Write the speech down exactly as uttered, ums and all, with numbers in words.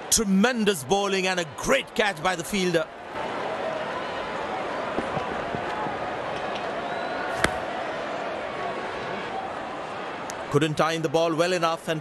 Tremendous bowling and a great catch by the fielder. Couldn't time the ball well enough and